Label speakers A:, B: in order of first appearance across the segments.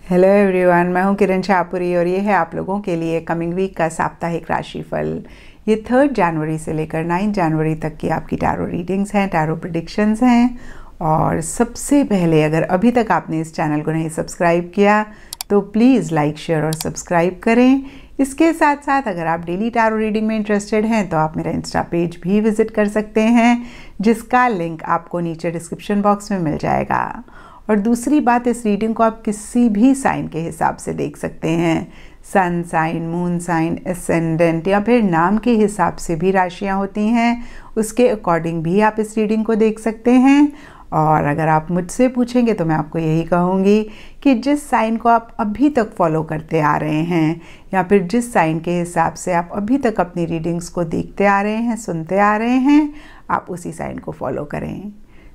A: Hello everyone, मैं हूं किरण शाहपुरी और ये है आप लोगों के लिए कमिंग वीक का साप्ताहिक राशिफल। ये 3 जनवरी से लेकर 9 जनवरी तक की आपकी टैरो रीडिंग्स हैं, टैरो प्रेडिक्शंस हैं। और सबसे पहले, अगर अभी तक आपने इस चैनल को नहीं सब्सक्राइब किया तो प्लीज़ लाइक, शेयर और सब्सक्राइब करें। इसके साथ साथ अगर आप डेली टैरो रीडिंग में इंटरेस्टेड हैं तो आप मेरा इंस्टा पेज भी विज़िट कर सकते हैं, जिसका लिंक आपको नीचे डिस्क्रिप्शन बॉक्स में मिल जाएगा। और दूसरी बात, इस रीडिंग को आप किसी भी साइन के हिसाब से देख सकते हैं। Sun sign, moon sign, ascendant या फिर नाम के हिसाब से भी राशियां होती हैं, उसके अकॉर्डिंग भी आप इस रीडिंग को देख सकते हैं। और अगर आप मुझसे पूछेंगे तो मैं आपको यही कहूँगी कि जिस साइन को आप अभी तक फॉलो करते आ रहे हैं या फिर जिस साइन के हिसाब से आप अभी तक अपनी रीडिंग्स को देखते आ रहे हैं, सुनते आ रहे हैं, आप उसी साइन को फॉलो करें।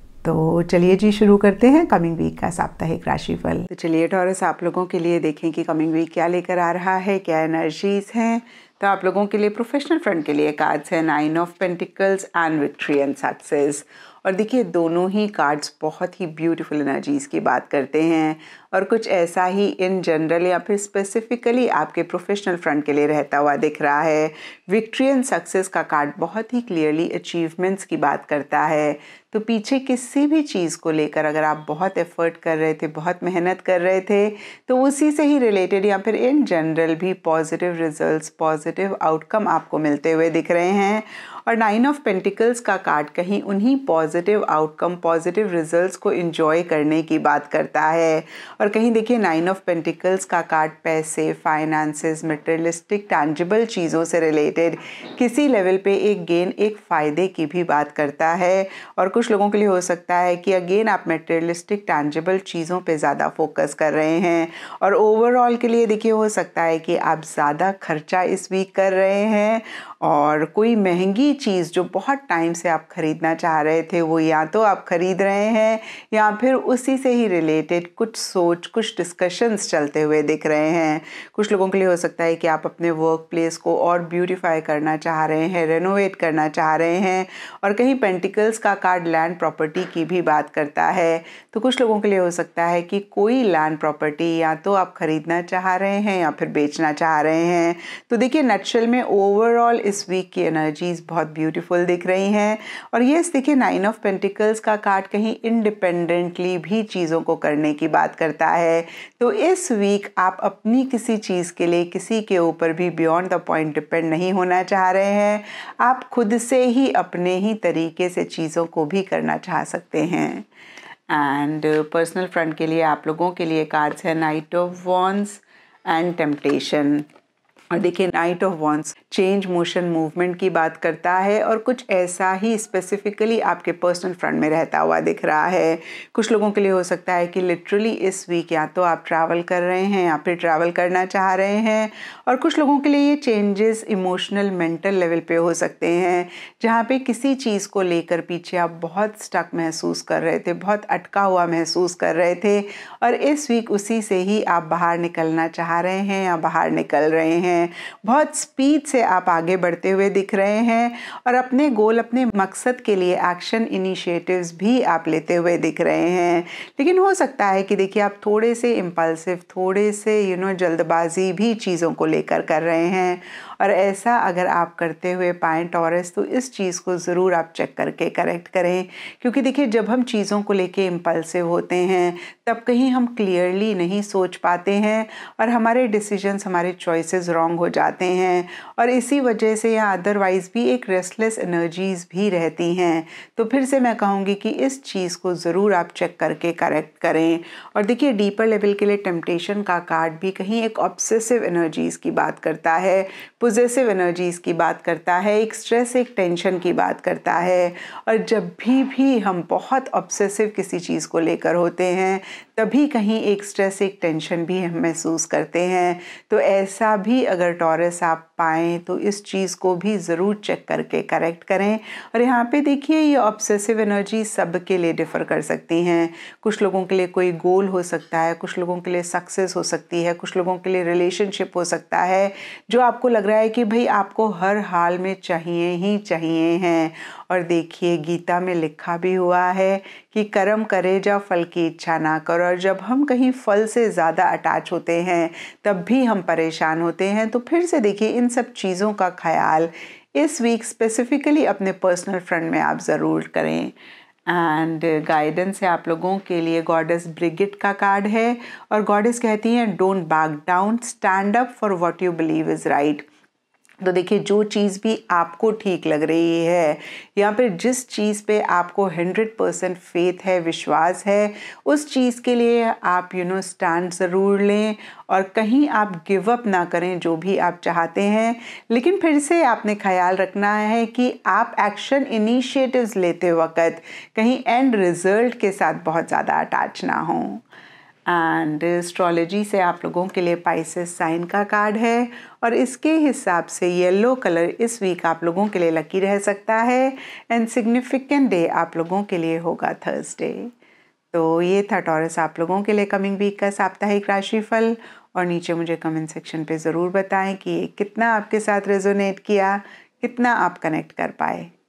A: तो चलिए जी, शुरू करते हैं कमिंग वीक का साप्ताहिक राशिफल। तो चलिए टॉरस, आप लोगों के लिए देखें कि कमिंग वीक क्या लेकर आ रहा है, क्या एनर्जीज हैं। तो आप लोगों के लिए प्रोफेशनल फ्रंट के लिए कार्ड्स हैं 9 of pentacles and victory and success. और देखिए, दोनों ही कार्ड्स बहुत ही ब्यूटीफुल एनर्जीज की बात करते हैं और कुछ ऐसा ही इन जनरल या फिर स्पेसिफिकली आपके प्रोफेशनल फ्रंट के लिए रहता हुआ दिख रहा है। विक्ट्री एंड सक्सेस का कार्ड बहुत ही क्लियरली अचीवमेंट्स की बात करता है। तो पीछे किसी भी चीज़ को लेकर अगर आप बहुत एफर्ट कर रहे थे, बहुत मेहनत कर रहे थे, तो उसी से ही रिलेटेड या फिर इन जनरल भी पॉजिटिव रिजल्ट्स, पॉजिटिव आउटकम आपको मिलते हुए दिख रहे हैं। और 9 ऑफ पेंटिकल्स का कार्ड कहीं उन्हीं पॉजिटिव आउटकम, पॉजिटिव रिजल्ट्स को एंजॉय करने की बात करता है। और कहीं देखिए, 9 ऑफ पेंटिकल्स का कार्ड पैसे, फाइनेंसेस, मटेरियलिस्टिक टैंजिबल चीज़ों से रिलेटेड किसी लेवल पे एक गेन, एक फ़ायदे की भी बात करता है। और कुछ लोगों के लिए हो सकता है कि अगेन आप मटेरियलिस्टिक टैंजिबल चीज़ों पे ज़्यादा फोकस कर रहे हैं। और ओवरऑल के लिए देखिए, हो सकता है कि आप ज़्यादा खर्चा इस वीक कर रहे हैं और कोई महंगी चीज़ जो बहुत टाइम से आप खरीदना चाह रहे थे वो या तो आप खरीद रहे हैं या फिर उसी से ही रिलेटेड कुछ सोच, कुछ डिस्कशंस चलते हुए दिख रहे हैं। कुछ लोगों के लिए हो सकता है कि आप अपने वर्क प्लेस को और ब्यूटीफाई करना चाह रहे हैं, रेनोवेट करना चाह रहे हैं। और कहीं पेंटिकल्स का कार्ड लैंड प्रॉपर्टी की भी बात करता है। तो कुछ लोगों के लिए हो सकता है कि कोई लैंड प्रॉपर्टी या तो आप खरीदना चाह रहे हैं या फिर बेचना चाह रहे हैं। तो देखिए, नटशेल में ओवरऑल इस वीक की एनर्जीज बहुत ब्यूटीफुल दिख रही हैं। और ये देखिए, 9 ऑफ पेंटिकल्स का कार्ड कहीं इंडिपेंडेंटली भी चीज़ों को करने की बात करता है। तो इस वीक आप अपनी किसी चीज़ के लिए किसी के ऊपर भी बियॉन्ड द पॉइंट डिपेंड नहीं होना चाह रहे हैं। आप खुद से ही अपने ही तरीके से चीज़ों को भी करना चाह सकते हैं। एंड पर्सनल फ्रंट के लिए आप लोगों के लिए कार्ड्स है knight of wands and temptation. और देखिए, knight of wands change, motion, movement की बात करता है और कुछ ऐसा ही स्पेसिफिकली आपके पर्सनल फ्रंट में रहता हुआ दिख रहा है। कुछ लोगों के लिए हो सकता है कि लिटरली इस वीक या तो आप ट्रैवल कर रहे हैं या फिर ट्रैवल करना चाह रहे हैं। और कुछ लोगों के लिए ये चेंजेस इमोशनल, मेंटल लेवल पे हो सकते हैं, जहाँ पे किसी चीज़ को लेकर पीछे आप बहुत स्टक महसूस कर रहे थे, बहुत अटका हुआ महसूस कर रहे थे और इस वीक उसी से ही आप बाहर निकलना चाह रहे हैं या बाहर निकल रहे हैं। बहुत स्पीड से आप आगे बढ़ते हुए दिख रहे हैं और अपने गोल, अपने मकसद के लिए एक्शन इनिशिएटिव्स भी आप लेते हुए दिख रहे हैं। लेकिन हो सकता है कि देखिए, आप थोड़े से इम्पल्सिव, थोड़े से जल्दबाजी भी चीज़ों को लेकर कर रहे हैं। और ऐसा अगर आप करते हुए पाएँ टॉरस, तो इस चीज़ को ज़रूर आप चेक करके करेक्ट करें। क्योंकि देखिए, जब हम चीज़ों को लेके इम्पल्सिव होते हैं तब कहीं हम क्लियरली नहीं सोच पाते हैं और हमारे डिसीजंस, हमारे चॉइसेस रॉन्ग हो जाते हैं। और इसी वजह से या अदरवाइज भी एक रेस्टलेस एनर्जीज भी रहती हैं। तो फिर से मैं कहूँगी कि इस चीज़ को ज़रूर आप चेक करके करेक्ट करें। और देखिए, डीपर लेवल के लिए टेम्पटेशन का कार्ड भी कहीं एक ऑब्सेसिव एनर्जीज की बात करता है, पॉजिटिव एनर्जीज की बात करता है, एक स्ट्रेस, एक टेंशन की बात करता है। और जब भी हम बहुत ऑब्सेसिव किसी चीज़ को लेकर होते हैं तभी कहीं एक स्ट्रेस, एक टेंशन भी हम महसूस करते हैं। तो ऐसा भी अगर टॉरस आप पाएँ तो इस चीज़ को भी ज़रूर चेक करके करेक्ट करें। और यहाँ पे देखिए, ये ऑब्सेसिव एनर्जी सबके लिए डिफ़र कर सकती हैं। कुछ लोगों के लिए कोई गोल हो सकता है, कुछ लोगों के लिए सक्सेस हो सकती है, कुछ लोगों के लिए रिलेशनशिप हो सकता है जो आपको लग रहा है कि भाई आपको हर हाल में चाहिए ही चाहिए हैं। और देखिए गीता में लिखा भी हुआ है कि कर्म करे जा फल की इच्छा ना करो, और जब हम कहीं फल से ज़्यादा अटैच होते हैं तब भी हम परेशान होते हैं। तो फिर से देखिए इन सब चीज़ों का ख्याल इस वीक स्पेसिफिकली अपने पर्सनल फ्रंट में आप ज़रूर करें। एंड गाइडेंस है आप लोगों के लिए, गॉडेस ब्रिगिट का कार्ड है और गॉडेस कहती हैं don't back down, stand up for what you believe is right. तो देखिए जो चीज़ भी आपको ठीक लग रही है या फिर जिस चीज़ पे आपको 100% फेथ है, विश्वास है, उस चीज़ के लिए आप स्टैंड ज़रूर लें और कहीं आप गिव अप ना करें जो भी आप चाहते हैं। लेकिन फिर से आपने ख्याल रखना है कि आप एक्शन इनिशिएटिव्स लेते वक्त कहीं एंड रिजल्ट के साथ बहुत ज़्यादा अटैच ना हों। एंड एस्ट्रोलॉजी से आप लोगों के लिए पाइसेस साइन का कार्ड है और इसके हिसाब से येलो कलर इस वीक आप लोगों के लिए लकी रह सकता है एंड सिग्निफिकेंट डे आप लोगों के लिए होगा थर्सडे। तो ये था टॉरस आप लोगों के लिए कमिंग वीक का साप्ताहिक राशिफल, और नीचे मुझे कमेंट सेक्शन पे ज़रूर बताएं कि ये कितना आपके साथ रेजोनेट किया, कितना आप कनेक्ट कर पाए।